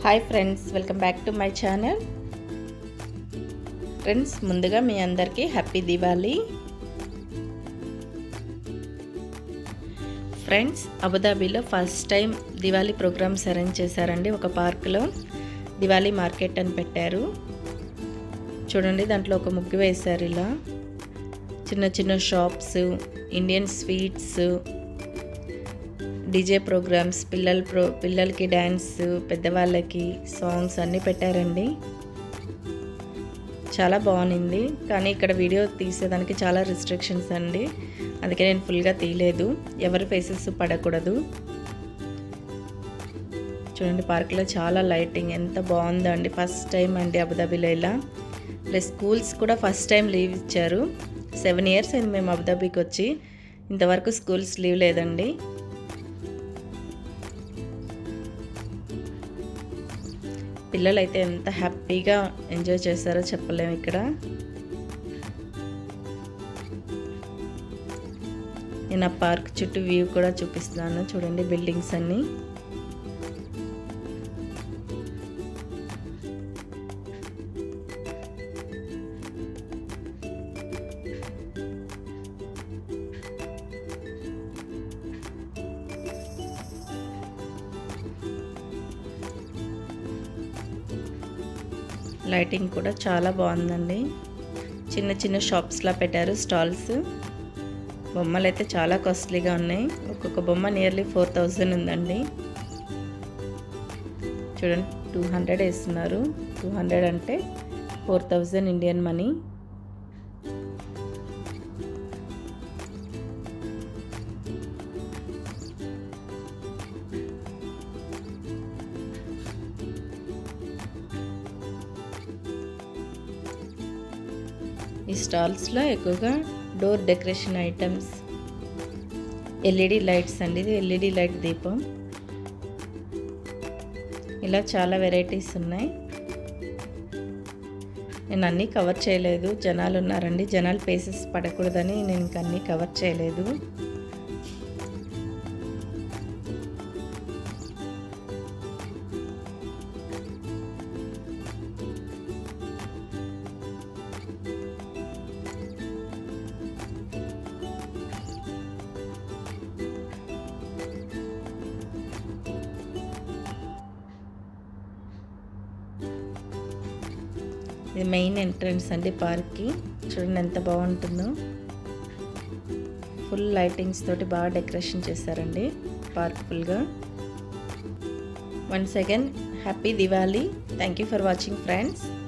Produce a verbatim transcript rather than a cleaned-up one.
Hi friends, welcome back to my channel. Friends, ముందుగా మీ అందరికీ హ్యాపీ దివాళీ. ఫ్రెండ్స్, అబుదాబీలో first time Diwali programs arrange చేశారండి. ఒక పార్క్లో దివాళీ మార్కెట్ అని పెట్టారు. చూడండి, దాంట్లో ఒక ముగ్గు వేశారు. ఇలా చిన్న చిన్న shops, Indian sweets, DJ programs, పిల్లల ప్రో పిల్లలకి డ్యాన్స్, పెద్దవాళ్ళకి సాంగ్స్ అన్నీ పెట్టారండి. చాలా బాగుంది. కానీ ఇక్కడ వీడియో తీసేదానికి చాలా రిస్ట్రిక్షన్స్ అండి, అందుకే నేను ఫుల్గా తీయలేదు. ఎవరి ఫేసెస్ పడకూడదు. చూడండి, పార్క్లో చాలా లైటింగ్ ఎంత బాగుందో అండి. ఫస్ట్ టైం అండి అబుదాబీలో ఇలా. ప్లస్ స్కూల్స్ కూడా ఫస్ట్ టైం లీవ్ ఇచ్చారు. సెవెన్ ఇయర్స్ అయింది మేము అబుదాబీకి వచ్చి, ఇంతవరకు స్కూల్స్ లీవ్ లేదండి. పిల్లలు అయితే ఎంత హ్యాపీగా ఎంజాయ్ చేస్తారో చెప్పలేము. ఇక్కడ నేను ఆ పార్క్ చుట్టూ వ్యూ కూడా చూపిస్తున్నాను. చూడండి, బిల్డింగ్స్ అన్నీ. లైటింగ్ కూడా చాలా బాగుందండి. చిన్న చిన్న షాప్స్లా పెట్టారు స్టాల్స్. బొమ్మలు అయితే చాలా కాస్ట్లీగా ఉన్నాయి. ఒక్కొక్క బొమ్మ నియర్లీ ఫోర్ థౌజండ్ ఉందండి. చూడండి, టూ హండ్రెడ్ వేస్తున్నారు. టూ హండ్రెడ్ అంటే ఫోర్ థౌజండ్ ఇండియన్ మనీ. ఈ స్టాల్స్లో ఎక్కువగా door decoration items, LED lights అండి. ఇది ఎల్ఈడి లైట్ దీపం. ఇలా చాలా వెరైటీస్ ఉన్నాయి. నేను అన్నీ కవర్ చేయలేదు, జనాలు ఉన్నారండి. జనాలు ఫేసెస్ పడకూడదని నేను ఇంక అన్నీ కవర్ చేయలేదు. ఇది మెయిన్ ఎంట్రన్స్ అండి పార్క్కి. చూడండి ఎంత బాగుంటుందో. ఫుల్ లైటింగ్స్ తోటి బాగా డెకరేషన్ చేశారండి పార్క్ ఫుల్గా. Once again happy Diwali. Thank you for watching friends.